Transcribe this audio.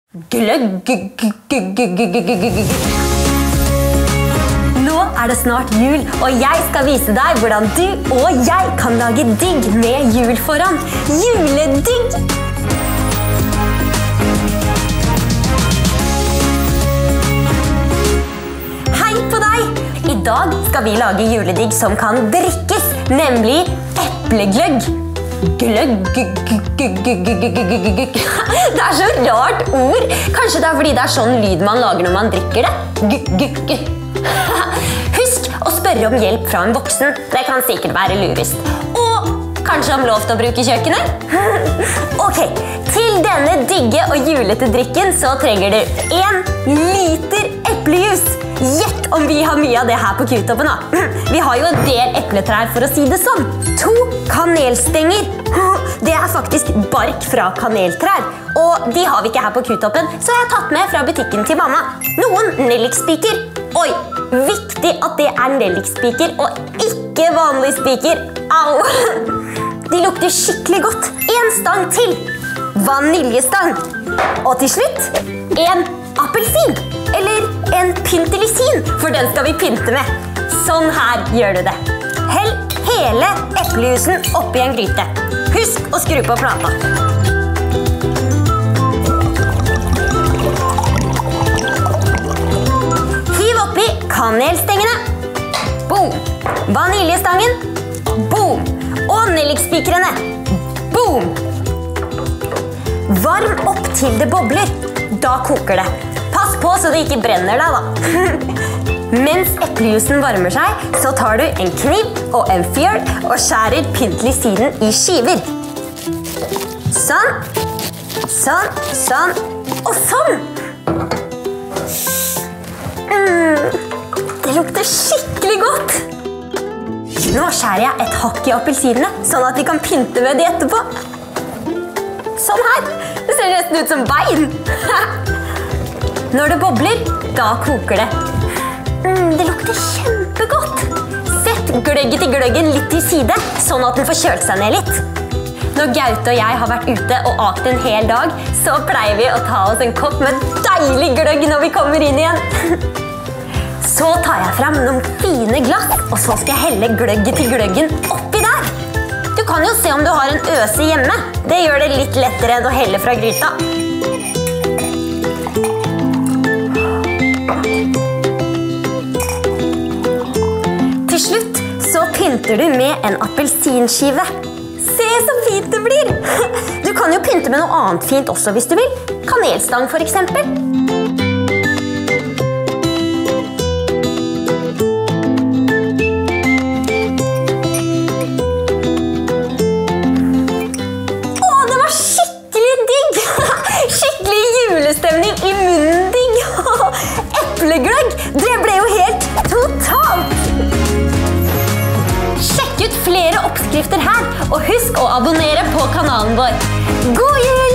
Gløgg. Nå det snart jul, og jeg skal vise deg hvordan du og jeg kan lage digg med jul foran. Juledigg! Hei på deg! I dag skal vi lage juledigg som kan drikkes, nemlig eplegløgg. Gløgg. Det så rart ord. Kanskje det fordi det sånn lyd man lager når man drikker det. Husk å spørre om hjelp fra en voksen. Det kan sikkert være lurest. Og kanskje om lov til å bruke kjøkkenet? Ok, til denne digge og julete drikken så trenger du 1 liter eplejus. Gjett om vi har mye av det her på Q-toppen da. Vi har jo en del epletrær for å si det sånn. 2 kanelstenger. Det faktisk bark fra kaneltrær. Og de har vi ikke her på Q-toppen, så jeg har tatt med fra butikken til mamma. Noen nellikspiker. Oi, viktig at det nellikspiker og ikke vanlig spiker. Au! De lukter skikkelig godt. 1 stang til. Vaniljestang. Og til slutt, 1 appelsin. Eller en pyntelisin, for den skal vi pynte med. Sånn her gjør du det. Hell hele eplejusen oppi en gryte. Husk å skru på plata. Hiv oppi kanelstengene. Boom! Vaniljestangen. Boom! Og nellikspikrene. Boom! Varm opp til det bobler. Da koker det. Pass på så det ikke brenner deg da. Mens eplejusen varmer seg, så tar du en kniv og en fjøl og skjærer pyntelisinen i skiver. Sånn, sånn, sånn og sånn. Det lukter skikkelig godt. Nå skjærer jeg et hakk i appelsinene, sånn at vi kan pynte med det etterpå. Sånn her. Det ser nesten ut som bein. Når det bobler, da koker det. Det lukter kjempegodt. Sett gløgget til gløggen litt til side, sånn at den får kjølt seg ned litt. Når Gaute og jeg har vært ute og akt en hel dag, så pleier vi å ta oss en kopp med deilig gløgg når vi kommer inn igjen. Så tar jeg frem noen fine glass, og så skal jeg helle gløgget til gløggen oppi der. Du kan jo se om du har en øse hjemme. Det gjør det litt lettere enn å helle fra gryta. Til slutt så pynter du med en appelsinskive. Se så fint det blir! Du kan jo pynte med noe annet fint også hvis du vil. Kanelstang for eksempel. Stemning i munnen digg. Eplegløgg, det ble jo helt totalt. Sjekk ut flere oppskrifter her, og husk å abonnere på kanalen vår. God jul!